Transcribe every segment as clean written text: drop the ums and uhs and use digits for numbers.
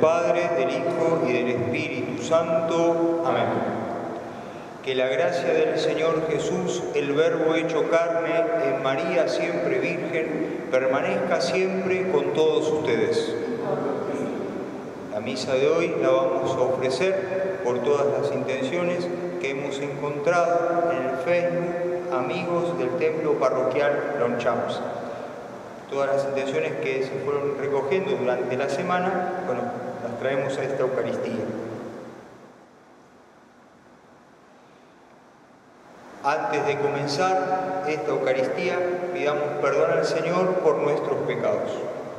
Padre, del Hijo y del Espíritu Santo. Amén. Que la gracia del Señor Jesús, el Verbo hecho carne, en María siempre Virgen, permanezca siempre con todos ustedes. La misa de hoy la vamos a ofrecer por todas las intenciones que hemos encontrado en el Facebook Amigos del Templo Parroquial Longchamps. Todas las intenciones que se fueron recogiendo durante la semana, bueno, las traemos a esta Eucaristía. Antes de comenzar esta Eucaristía, pidamos perdón al Señor por nuestros pecados.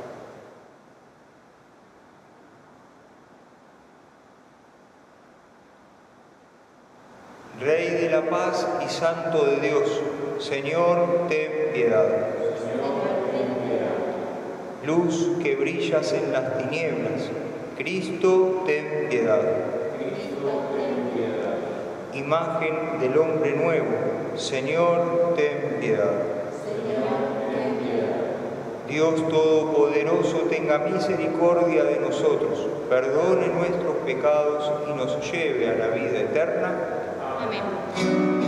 Rey de la paz y Santo de Dios, Señor, ten piedad. Luz que brillas en las tinieblas, Cristo, ten piedad. Imagen del hombre nuevo, Señor, ten piedad. Dios Todopoderoso, tenga misericordia de nosotros, perdone nuestros pecados y nos lleve a la vida eterna. Amén.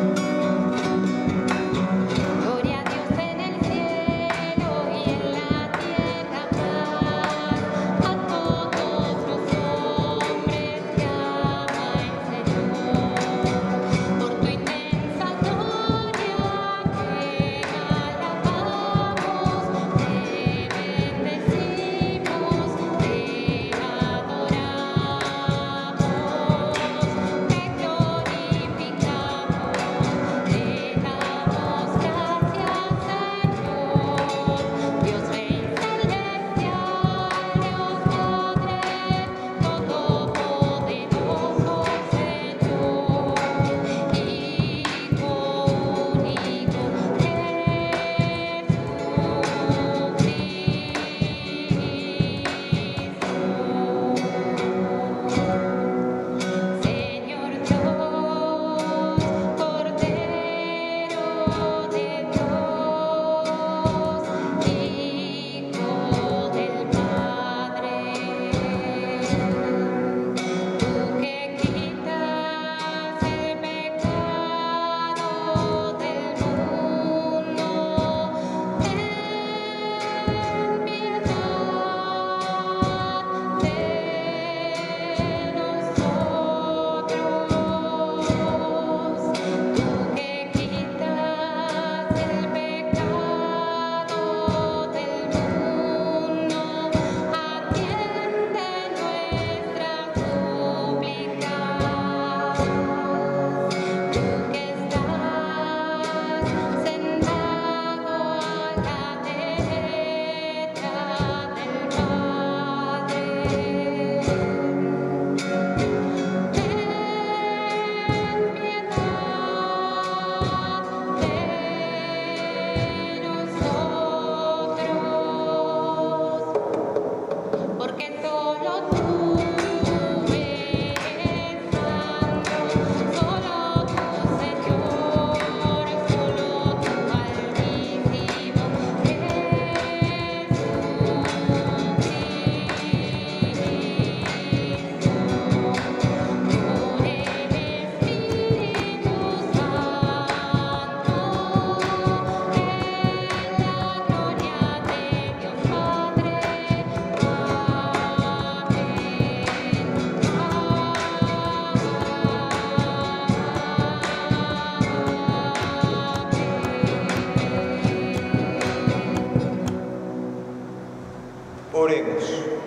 Oremos.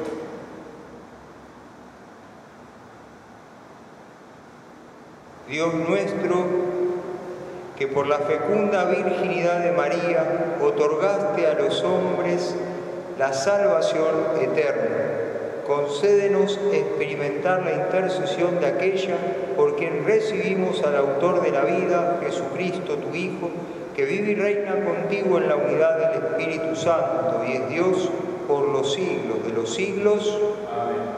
Dios nuestro, que por la fecunda virginidad de María otorgaste a los hombres la salvación eterna, concédenos experimentar la intercesión de aquella por quien recibimos al autor de la vida, Jesucristo, tu Hijo, que vive y reina contigo en la unidad del Espíritu Santo y es Dios por los siglos de los siglos. Amén.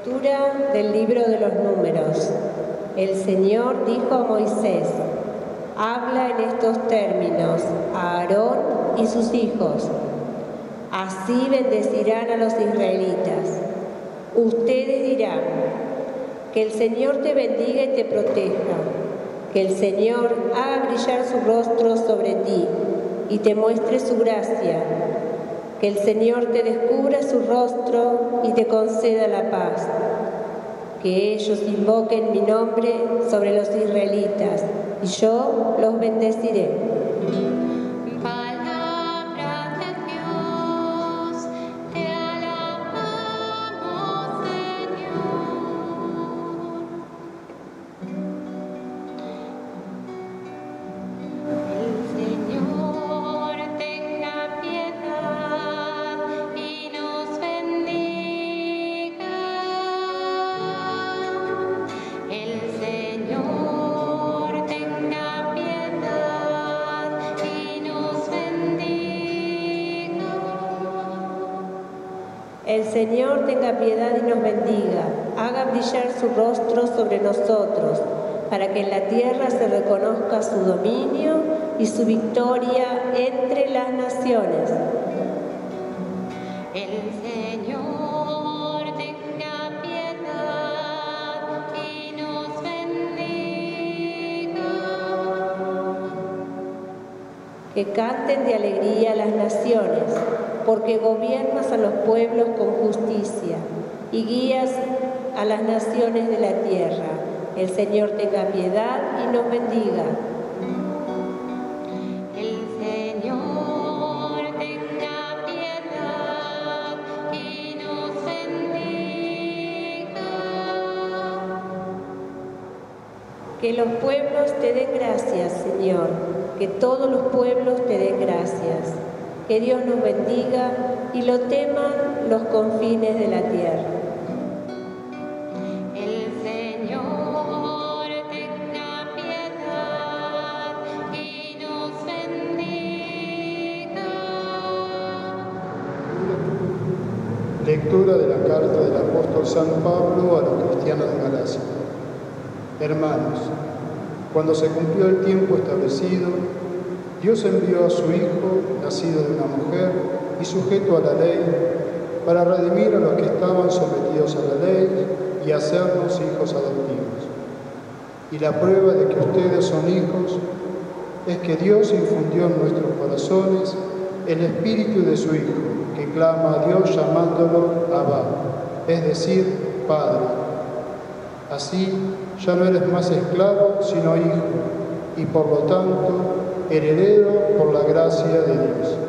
Lectura del libro de los Números. El Señor dijo a Moisés: habla en estos términos a Aarón y sus hijos. Así bendecirán a los israelitas. Ustedes dirán: que el Señor te bendiga y te proteja, que el Señor haga brillar su rostro sobre ti y te muestre su gracia, que el Señor te descubra su rostro y te conceda la paz, que ellos invoquen mi nombre sobre los israelitas y yo los bendeciré. El Señor tenga piedad y nos bendiga, haga brillar su rostro sobre nosotros, para que en la tierra se reconozca su dominio y su victoria entre las naciones. El Señor tenga piedad y nos bendiga. Que canten de alegría las naciones, porque gobiernas a los pueblos con justicia y guías a las naciones de la tierra. El Señor tenga piedad y nos bendiga. El Señor tenga piedad y nos bendiga. Que los pueblos te den gracias, Señor, que todos los pueblos te den gracias. Que Dios nos bendiga y lo teman los confines de la tierra. El Señor tenga piedad y nos bendiga. Lectura de la carta del apóstol San Pablo a los cristianos de Galacia. Hermanos, cuando se cumplió el tiempo establecido, Dios envió a su Hijo, nacido de una mujer y sujeto a la ley, para redimir a los que estaban sometidos a la ley y hacernos hijos adoptivos. Y la prueba de que ustedes son hijos es que Dios infundió en nuestros corazones el espíritu de su Hijo, que clama a Dios llamándolo Abba, es decir, Padre. Así ya no eres más esclavo, sino hijo, y por lo tanto heredero por la gracia de Dios.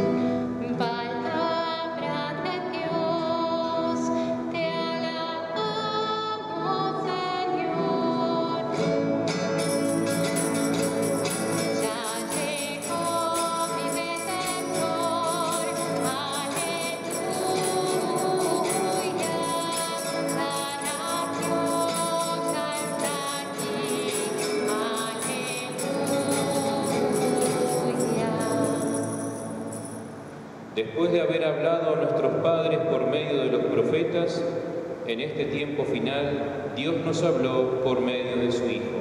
Palabra de Dios, te alabamos, Señor. Ya llegó mi Redentor, aleluya. La nación ya está aquí, aleluya. Después de haber hablado a nuestros padres por medio de los profetas, en este tiempo final Dios nos habló por medio de su Hijo.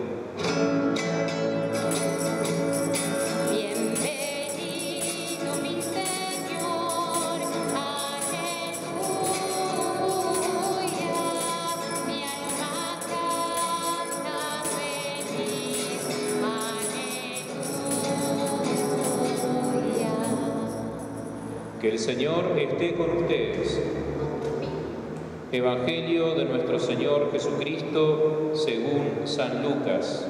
Bienvenido mi Señor, aleluya. Mi alma canta feliz, aleluya. Que el Señor esté con ustedes. Evangelio de nuestro Señor Jesucristo según San Lucas.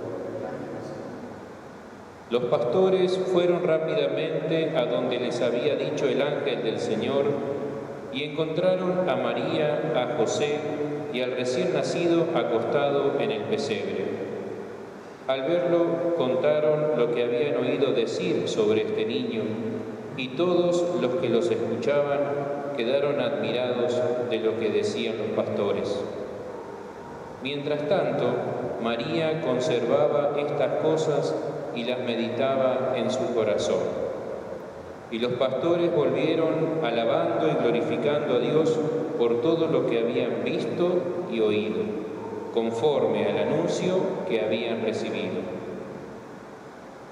Los pastores fueron rápidamente a donde les había dicho el ángel del Señor y encontraron a María, a José y al recién nacido acostado en el pesebre. Al verlo, contaron lo que habían oído decir sobre este niño, y todos los que los escuchaban quedaron admirados de lo que decían los pastores. Mientras tanto, María conservaba estas cosas y las meditaba en su corazón. Y los pastores volvieron alabando y glorificando a Dios por todo lo que habían visto y oído, conforme al anuncio que habían recibido.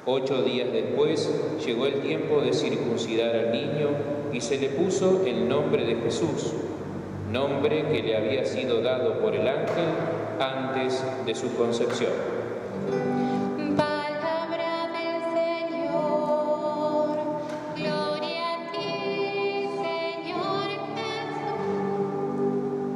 8 días después llegó el tiempo de circuncidar al niño y se le puso el nombre de Jesús, nombre que le había sido dado por el ángel antes de su concepción. Palabra del Señor, gloria a ti, Señor Jesús.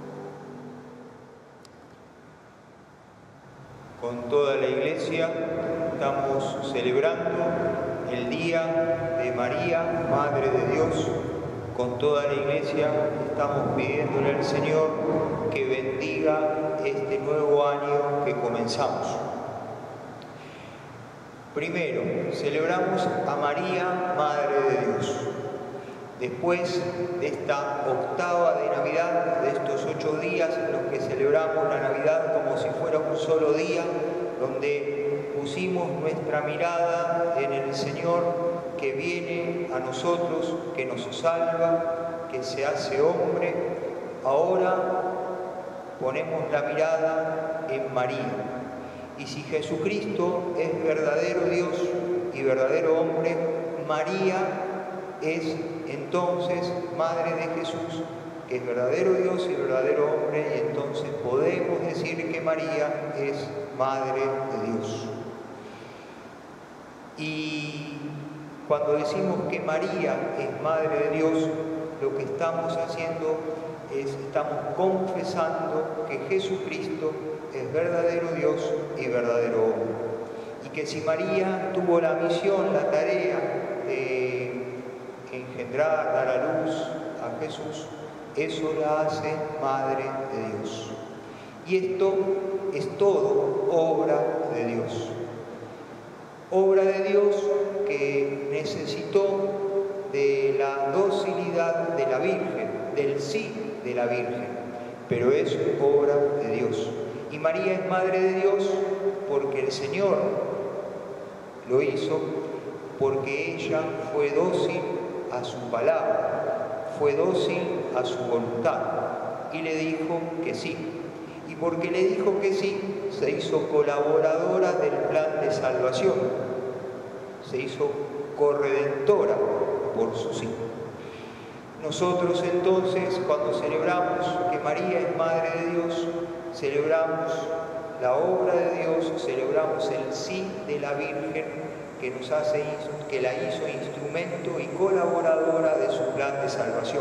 Con toda la Iglesia estamos celebrando el Día de María, Madre de Dios. Con toda la Iglesia estamos pidiéndole al Señor que bendiga este nuevo año que comenzamos. Primero, celebramos a María, Madre de Dios. Después de esta octava de Navidad, de estos 8 días en los que celebramos la Navidad como si fuera un solo día, donde pusimos nuestra mirada en el Señor que viene a nosotros, que nos salva, que se hace hombre, ahora ponemos la mirada en María. Y si Jesucristo es verdadero Dios y verdadero hombre, María es entonces Madre de Jesús, que es verdadero Dios y verdadero hombre, y entonces podemos decir que María es Madre de Dios. Y cuando decimos que María es Madre de Dios, lo que estamos haciendo es, estamos confesando que Jesucristo es verdadero Dios y verdadero hombre. Y que si María tuvo la misión, la tarea de engendrar, dar a luz a Jesús, eso la hace Madre de Dios. Y esto es todo obra de Dios. Obra de Dios que necesitó de la docilidad de la Virgen, del sí de la Virgen, pero es obra de Dios. Y María es Madre de Dios porque el Señor lo hizo, porque ella fue dócil a su palabra, fue dócil a su voluntad y le dijo que sí. Y porque le dijo que sí, se hizo colaboradora del plan de salvación, se hizo corredentora por su sí. Nosotros entonces, cuando celebramos que María es Madre de Dios, celebramos la obra de Dios, celebramos el sí de la Virgen que nos hace, que la hizo instrumento y colaboradora de su plan de salvación.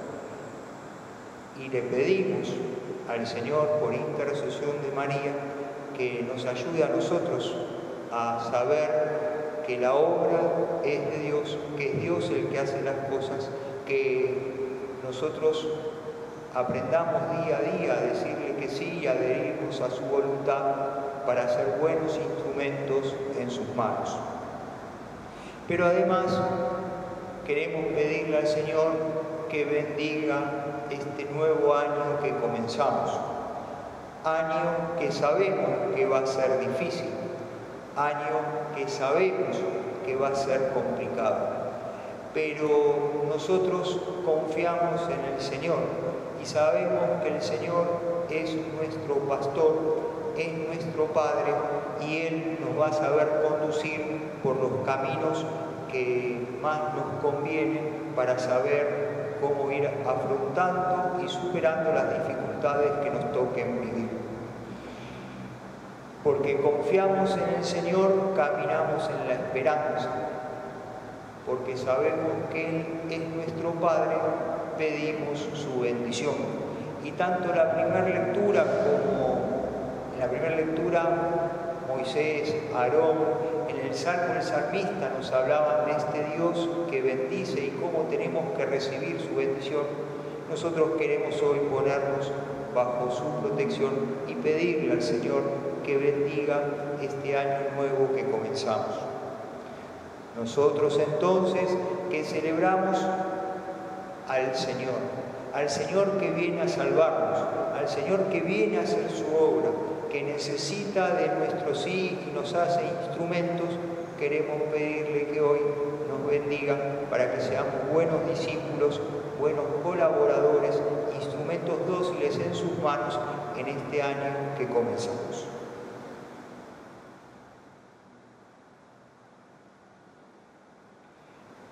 Y le pedimos al Señor, por intercesión de María, que nos ayude a nosotros a saber que la obra es de Dios, que es Dios el que hace las cosas, que nosotros aprendamos día a día a decirle que sí y adherirnos a su voluntad para ser buenos instrumentos en sus manos. Pero además queremos pedirle al Señor que bendiga este nuevo año que comenzamos, año que sabemos que va a ser difícil, año que sabemos que va a ser complicado, pero nosotros confiamos en el Señor y sabemos que el Señor es nuestro pastor, es nuestro Padre y Él nos va a saber conducir por los caminos que más nos convienen para saber cómo ir afrontando y superando las dificultades que nos toquen vivir. Porque confiamos en el Señor, caminamos en la esperanza. Porque sabemos que Él es nuestro Padre, pedimos su bendición. Y tanto la primera lectura como en la primera lectura Moisés, Aarón, en el Salmo el salmista nos hablaban de este Dios que bendice y cómo tenemos que recibir su bendición. Nosotros queremos hoy ponernos bajo su protección y pedirle al Señor que bendiga este año nuevo que comenzamos. Nosotros entonces que celebramos al Señor que viene a salvarnos, al Señor que viene a hacer su obra, que necesita de nuestro sí y nos hace instrumentos, queremos pedirle que hoy nos bendiga para que seamos buenos discípulos, buenos colaboradores, instrumentos dóciles en sus manos en este año que comenzamos.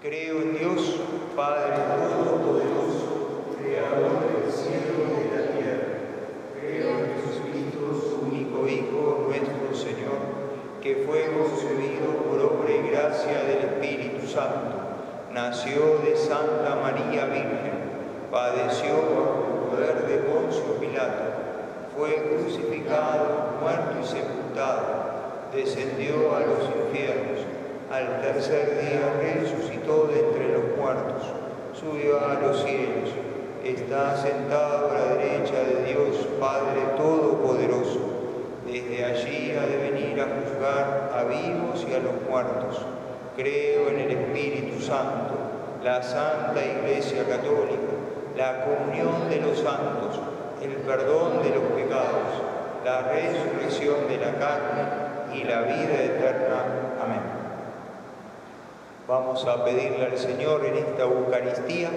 Creo en Dios, Padre Todopoderoso, Creador del cielo y de la tierra. Creo en Jesucristo, su único Hijo, nuestro Señor, que fue concebido por obra y gracia del Espíritu Santo. Nació de Santa María Virgen, padeció bajo el poder de Poncio Pilato, fue crucificado, muerto y sepultado, descendió a los infiernos. Al tercer día resucitó de entre los muertos, subió a los cielos, está sentado a la derecha de Dios Padre Todopoderoso. Desde allí ha de venir a juzgar a vivos y a los muertos. Creo en el Espíritu Santo, la Santa Iglesia Católica, la comunión de los santos, el perdón de los pecados, la resurrección de la carne y la vida eterna. Amén. Vamos a pedirle al Señor en esta Eucaristía,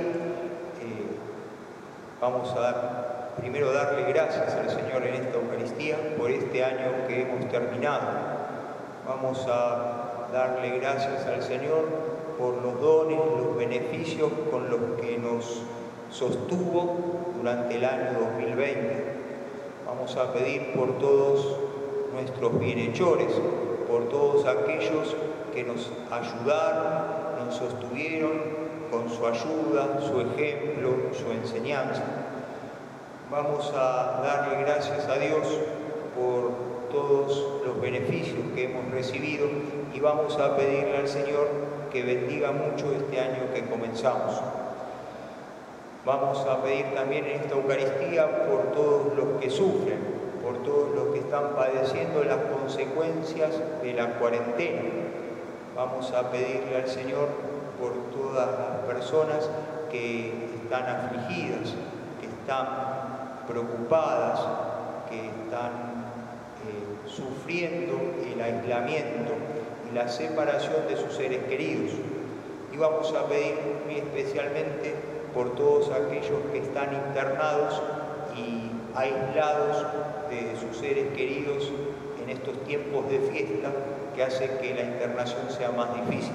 vamos a primero darle gracias al Señor en esta Eucaristía por este año que hemos terminado. Vamos a darle gracias al Señor por los dones, los beneficios con los que nos sostuvo durante el año 2020. Vamos a pedir por todos nuestros bienhechores, por todos aquellos que nos ayudaron, nos sostuvieron con su ayuda, su ejemplo, su enseñanza. Vamos a darle gracias a Dios por todos los beneficios que hemos recibido y vamos a pedirle al Señor que bendiga mucho este año que comenzamos. Vamos a pedir también en esta Eucaristía por todos los que sufren, por todos los que están padeciendo las consecuencias de la cuarentena. Vamos a pedirle al Señor por todas las personas que están afligidas, que están preocupadas, que están sufriendo el aislamiento y la separación de sus seres queridos. Y vamos a pedir muy especialmente por todos aquellos que están internados y aislados de sus seres queridos en estos tiempos de fiesta que hace que la internación sea más difícil.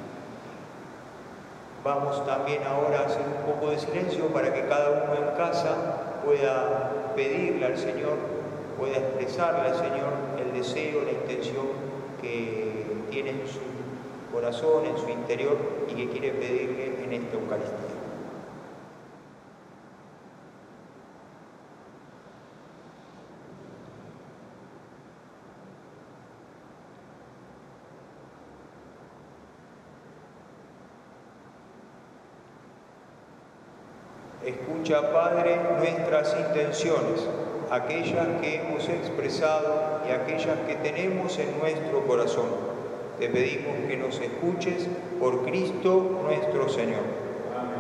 Vamos también ahora a hacer un poco de silencio para que cada uno en casa pueda pedirle al Señor, pueda expresarle al Señor el deseo, la intención que tiene en su corazón, en su interior y que quiere pedirle en esta Eucaristía. Escucha, Padre, nuestras intenciones, aquellas que hemos expresado y aquellas que tenemos en nuestro corazón. Te pedimos que nos escuches por Cristo nuestro Señor.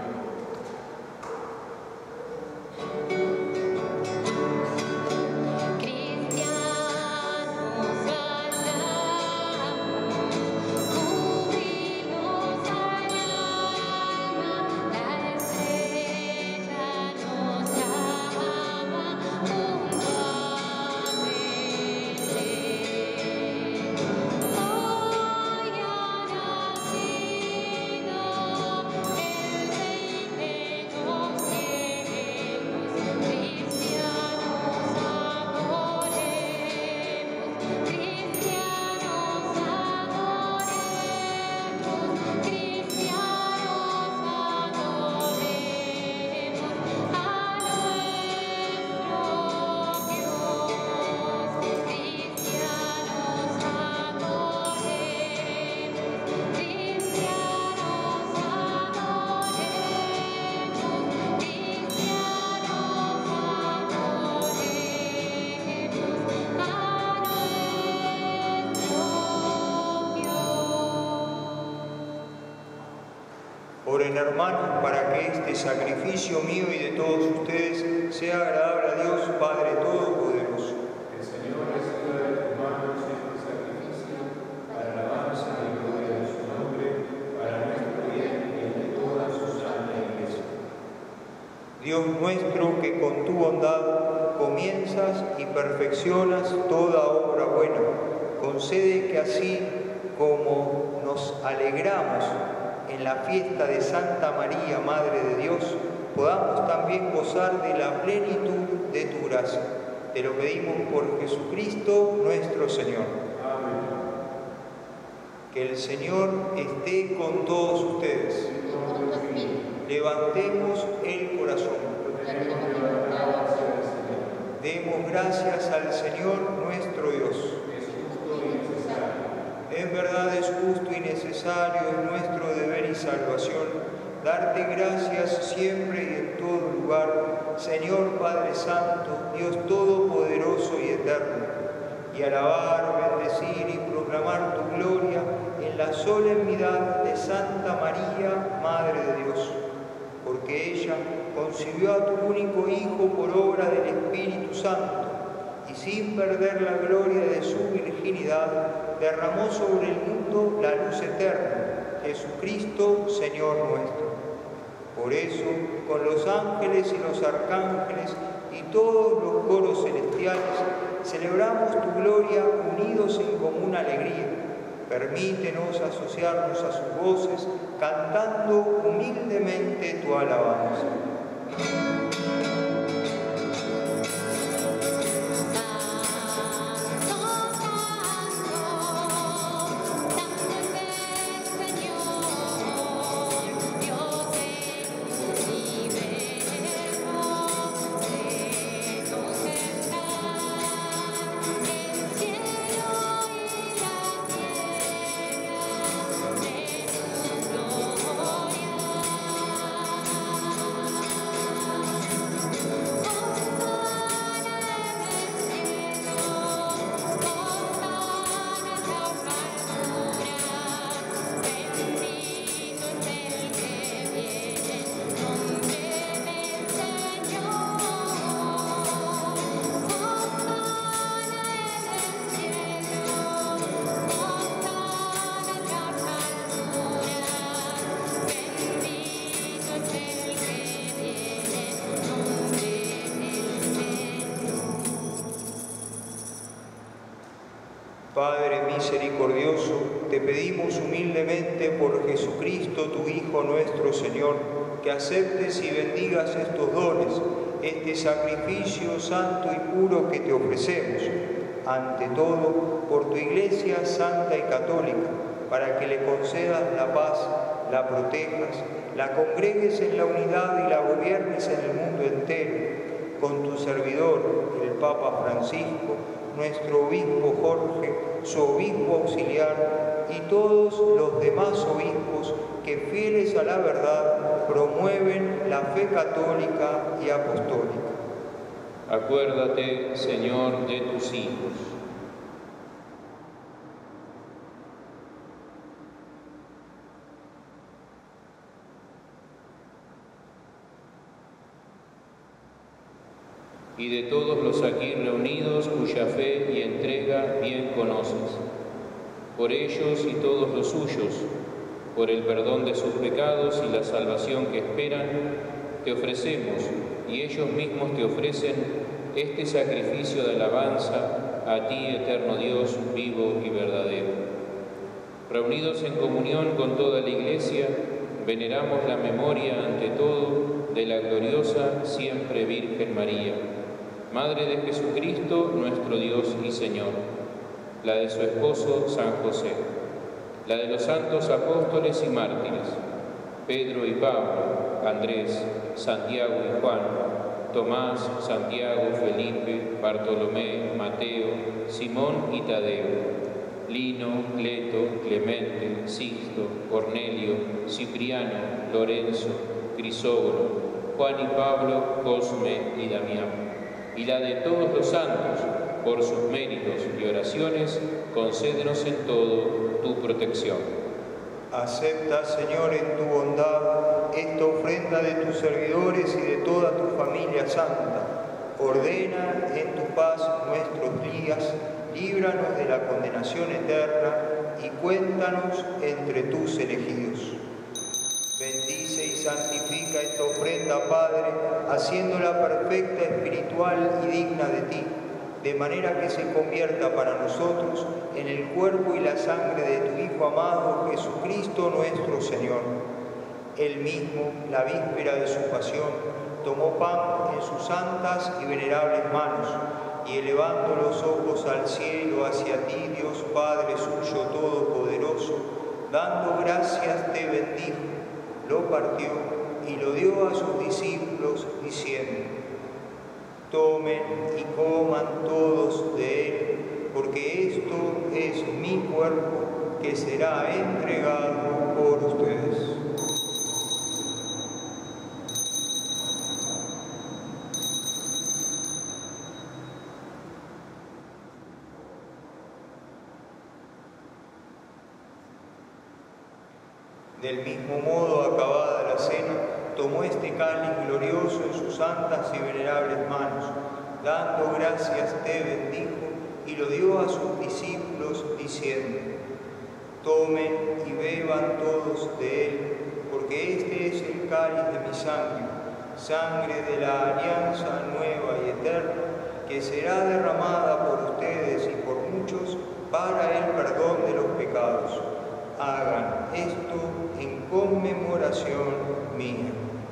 Oren, hermanos, para que este sacrificio mío y de todos ustedes sea agradable a Dios Padre Todopoderoso. El Señor reciba de tus manos este sacrificio para la alabanza y gloria de su nombre, para nuestro bien y el de toda su santa Iglesia. Dios nuestro, que con tu bondad comienzas y perfeccionas toda obra buena, concede que así como nos alegramos en la fiesta de Santa María, Madre de Dios, podamos también gozar de la plenitud de tu gracia. Te lo pedimos por Jesucristo nuestro Señor. Amén. Que el Señor esté con todos ustedes. Levantemos el corazón. Demos gracias al Señor nuestro Dios. En verdad es justo y necesario, es nuestro deber y salvación, darte gracias siempre y en todo lugar, Señor Padre Santo, Dios Todopoderoso y Eterno, y alabar, bendecir y proclamar tu gloria en la solemnidad de Santa María, Madre de Dios, porque ella concibió a tu único Hijo por obra del Espíritu Santo, y sin perder la gloria de su virginidad, derramó sobre el mundo la luz eterna, Jesucristo, Señor nuestro. Por eso, con los ángeles y los arcángeles y todos los coros celestiales, celebramos tu gloria unidos en común alegría. Permítenos asociarnos a sus voces, cantando humildemente tu alabanza. Padre misericordioso, te pedimos humildemente por Jesucristo, tu Hijo nuestro Señor, que aceptes y bendigas estos dones, este sacrificio santo y puro que te ofrecemos, ante todo por tu Iglesia santa y católica, para que le concedas la paz, la protejas, la congregues en la unidad y la gobiernes en el mundo entero, con tu servidor, el Papa Francisco, nuestro obispo Jorge, su obispo auxiliar y todos los demás obispos que, fieles a la verdad, promueven la fe católica y apostólica. Acuérdate, Señor, de tus hijos. Y de todos los aquí reunidos cuya fe y entrega bien conoces. Por ellos y todos los suyos, por el perdón de sus pecados y la salvación que esperan, te ofrecemos, y ellos mismos te ofrecen, este sacrificio de alabanza a ti, eterno Dios, vivo y verdadero. Reunidos en comunión con toda la Iglesia, veneramos la memoria ante todo de la gloriosa siempre Virgen María, Madre de Jesucristo, nuestro Dios y Señor, la de su esposo San José, la de los santos apóstoles y mártires, Pedro y Pablo, Andrés, Santiago y Juan, Tomás, Santiago, Felipe, Bartolomé, Mateo, Simón y Tadeo, Lino, Cleto, Clemente, Sixto, Cornelio, Cipriano, Lorenzo, Crisógono, Juan y Pablo, Cosme y Damián, y la de todos los santos, por sus méritos y oraciones, concédenos en todo tu protección. Acepta, Señor, en tu bondad esta ofrenda de tus servidores y de toda tu familia santa. Ordena en tu paz nuestros días, líbranos de la condenación eterna y cuéntanos entre tus elegidos. Bendice y santifica esta ofrenda, Padre, haciéndola perfecta, espiritual y digna de ti. de manera que se convierta para nosotros en el cuerpo y la sangre de tu Hijo amado, Jesucristo nuestro Señor. Él mismo, la víspera de su pasión, tomó pan en sus santas y venerables manos, y elevando los ojos al cielo hacia ti, Dios Padre suyo todopoderoso, dando gracias te bendijo, lo partió y lo dio a sus discípulos, diciendo: tomen y coman todos de él, porque esto es mi cuerpo que será entregado por ustedes. Del mismo modo, acabada la cena, tomó este cáliz glorioso en sus santas y venerables manos, dando gracias te bendijo y lo dio a sus discípulos, diciendo: tomen y beban todos de él, porque este es el cáliz de mi sangre, sangre de la alianza nueva y eterna, que será derramada por ustedes y por muchos para el perdón de los pecados. Hagan esto en conmemoración mía.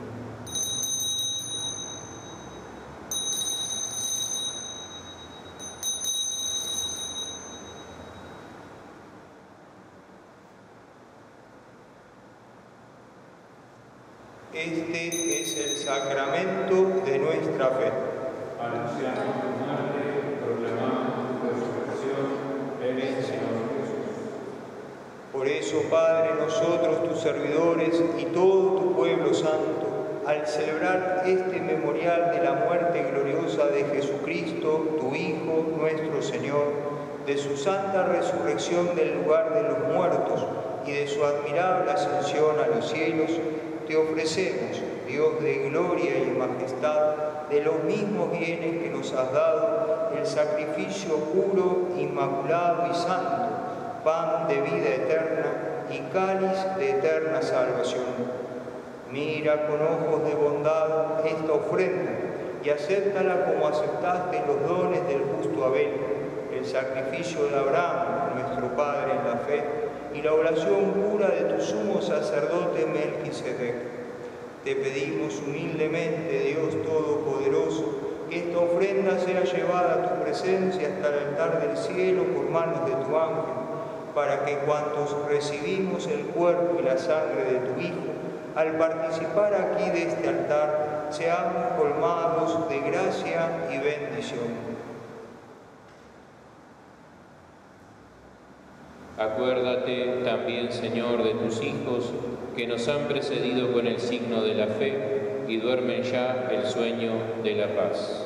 Este es el sacramento de nuestra fe. Anunciamos tu muerte, proclamamos tu resurrección. Ven, Señor Jesús. Por eso, Padre, nosotros, tus servidores y todo tu pueblo santo, al celebrar este memorial de la muerte gloriosa de Jesucristo, tu Hijo, nuestro Señor, de su santa resurrección del lugar de los muertos y de su admirable ascensión a los cielos, te ofrecemos, Dios de gloria y majestad, de los mismos bienes que nos has dado, el sacrificio puro, inmaculado y santo, pan de vida eterna y cáliz de eterna salvación. Mira con ojos de bondad esta ofrenda y acéptala como aceptaste los dones del justo Abel, el sacrificio de Abraham, nuestro Padre en la fe, y la oración pura de tu sumo sacerdote Melquisedec. Te pedimos humildemente, Dios Todopoderoso, que esta ofrenda sea llevada a tu presencia hasta el altar del cielo por manos de tu ángel, para que cuantos recibimos el cuerpo y la sangre de tu Hijo, al participar aquí de este altar, seamos colmados de gracia y bendición. Acuérdate también, Señor, de tus hijos que nos han precedido con el signo de la fe y duermen ya el sueño de la paz.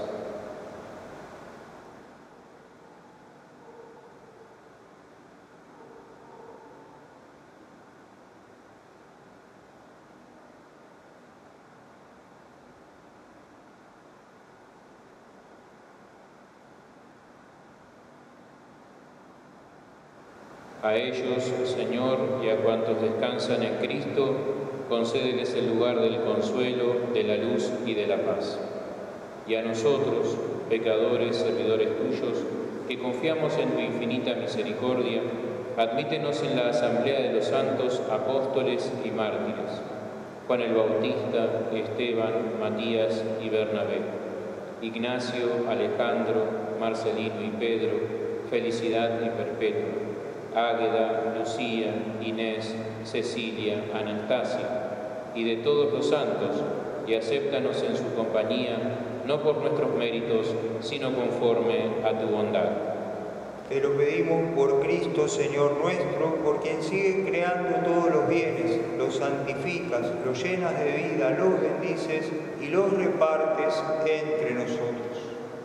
A ellos, Señor, y a cuantos descansan en Cristo, concédeles el lugar del consuelo, de la luz y de la paz. Y a nosotros, pecadores, servidores tuyos, que confiamos en tu infinita misericordia, admítenos en la asamblea de los santos apóstoles y mártires, Juan el Bautista, Esteban, Matías y Bernabé, Ignacio, Alejandro, Marcelino y Pedro, Felicidad y Perpetua, Águeda, Lucía, Inés, Cecilia, Anastasia, y de todos los santos, y acéptanos en su compañía, no por nuestros méritos, sino conforme a tu bondad. Te lo pedimos por Cristo, Señor nuestro, por quien sigue creando todos los bienes, los santificas, los llenas de vida, los bendices y los repartes entre nosotros.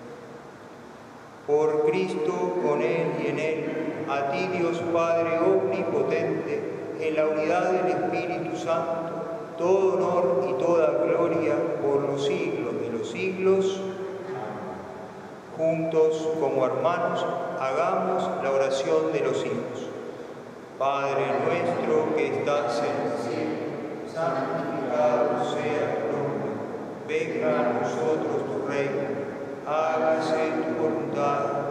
Por Cristo, con Él y en Él, a ti, Dios Padre omnipotente, en la unidad del Espíritu Santo, todo honor y toda gloria por los siglos de los siglos. Juntos, como hermanos, hagamos la oración de los hijos. Padre nuestro que estás en el cielo, santificado sea tu nombre. Venga a nosotros tu reino. Hágase tu voluntad,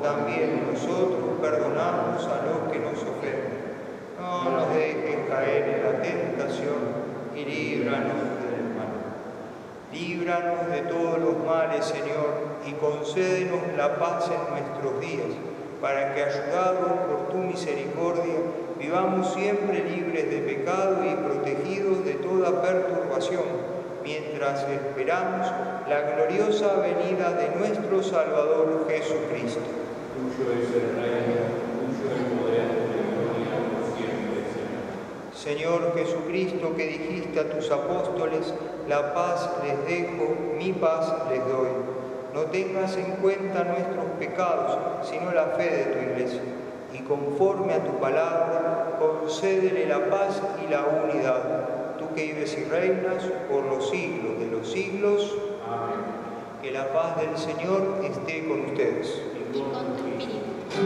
también nosotros perdonamos a los que nos ofenden. No nos dejes caer en la tentación y líbranos del mal. Líbranos de todos los males, Señor, y concédenos la paz en nuestros días, para que, ayudados por tu misericordia, vivamos siempre libres de pecado y protegidos de toda perturbación, mientras esperamos la gloriosa venida de nuestro Salvador Jesucristo. Tuyo es el reino, tuyo el poder y la gloria por siempre, Señor. Señor Jesucristo, que dijiste a tus apóstoles, la paz les dejo, mi paz les doy. No tengas en cuenta nuestros pecados, sino la fe de tu Iglesia. Y conforme a tu palabra, concédele la paz y la unidad. Tú que vives y reinas por los siglos de los siglos. Amén. Que la paz del Señor esté con ustedes. Y con tu espíritu.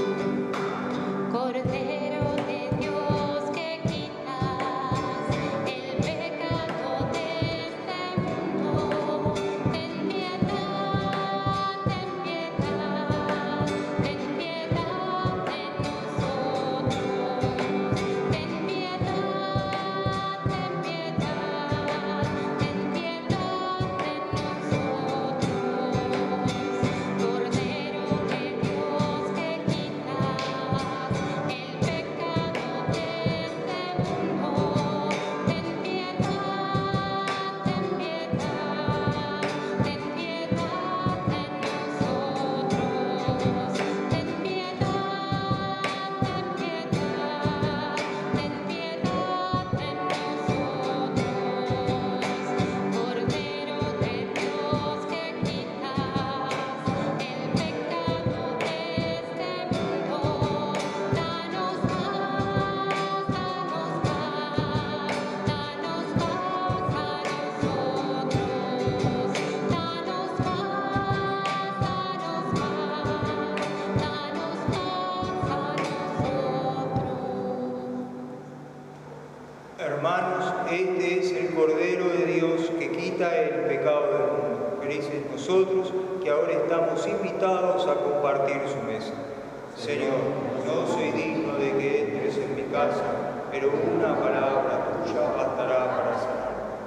Cordero de Dios, que quitas el pecado de este mundo, ten piedad, ten piedad, ten piedad de nosotros. Ten piedad, ten piedad, ten piedad de nosotros. Cordero de Dios, que quitas el pecado de este mundo, ten piedad, ten piedad, ten piedad de nosotros. Ten piedad, ten piedad, ten piedad de nosotros. Cordero de Dios, que quitas el pecado de este mundo, danos paz, danos paz, danos paz a nosotros. Danos paz, danos paz a nosotros. Hermanos, este es el Cordero de Dios que quita el pecado del mundo. Felices nosotros que ahora estamos invitados a compartir su mesa. Señor, no soy digno de que entres en mi casa, pero una palabra tuya bastará para sanar.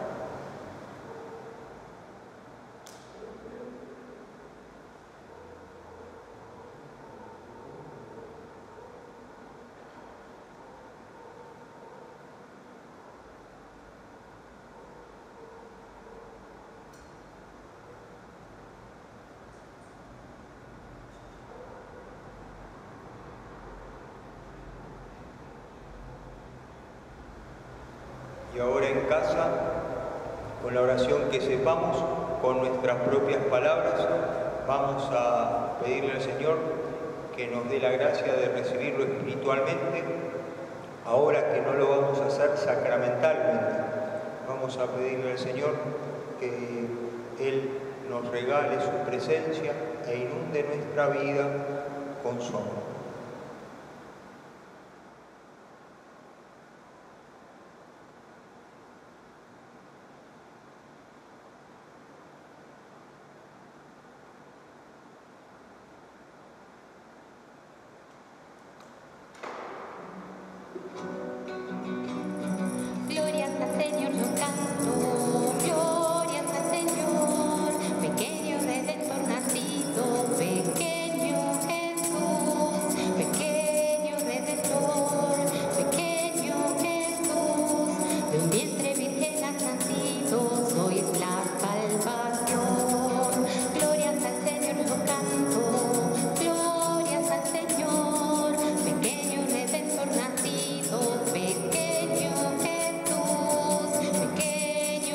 Y ahora en casa, con la oración que sepamos, con nuestras propias palabras, vamos a pedirle al Señor que nos dé la gracia de recibirlo espiritualmente, ahora que no lo vamos a hacer sacramentalmente. Vamos a pedirle al Señor que Él nos regale su presencia e inunde nuestra vida con su amor. Glorias al Señor yo canto, glorias al Señor, pequeño redentor nacido, pequeño Jesús, pequeño redentor, pequeño Jesús, de un vientre virgen has nacido, sois la salvación. Glorias al Señor yo canto, glorias al Señor, pequeño redentor nacido, pequeño Jesús, pequeño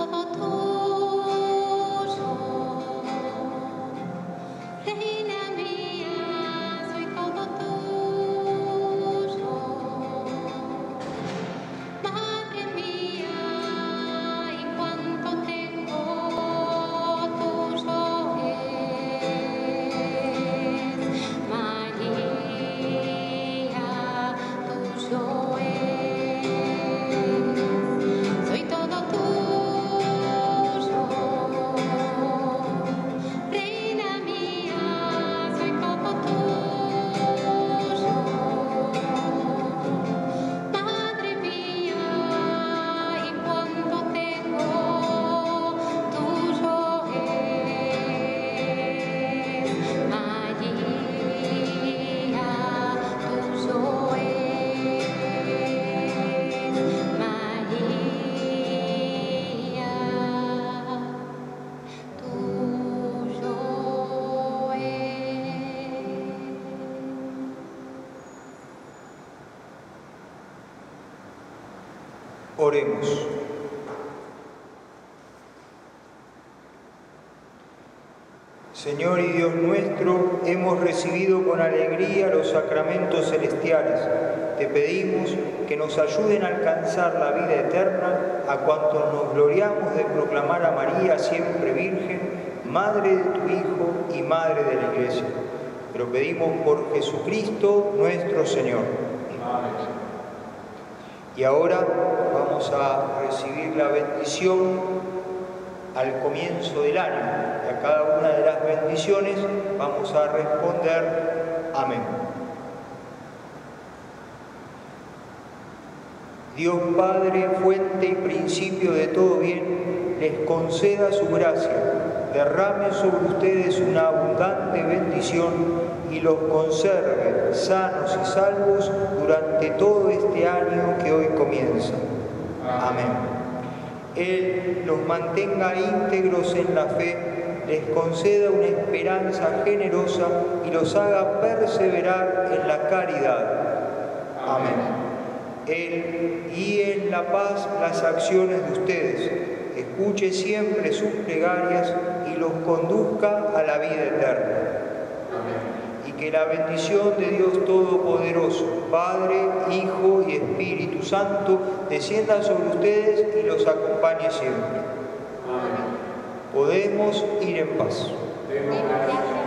todo tuyo. Reina mía, soy todo tuyo. Madre mía, y cuanto tengo tuyo es. María, tuyo es. Soy todo tuyo. Reina mía, soy todo tuyo. Madre mía, y cuanto tengo tuyo es. María, tuyo es. María, tuyo es. Oremos. Señor y Dios nuestro, hemos recibido con alegría los sacramentos celestiales. Te pedimos que nos ayuden a alcanzar la vida eterna a cuantos nos gloriamos de proclamar a María siempre Virgen, Madre de tu Hijo y Madre de la Iglesia. Te lo pedimos por Jesucristo nuestro Señor. Amén. Y ahora vamos a recibir la bendición al comienzo del año. Y a cada una de las bendiciones vamos a responder amén. Dios Padre, fuente y principio de todo bien, les conceda su gracia, derrame sobre ustedes una abundante bendición y los conserve sanos y salvos durante todo este año que hoy comienza. Amén. Él los mantenga íntegros en la fe, les conceda una esperanza generosa y los haga perseverar en la caridad. Amén. Él guíe en la paz las acciones de ustedes, escuche siempre sus plegarias y los conduzca a la vida eterna. Y que la bendición de Dios Todopoderoso, Padre, Hijo y Espíritu Santo, descienda sobre ustedes y los acompañe siempre. Amén. Podemos ir en paz.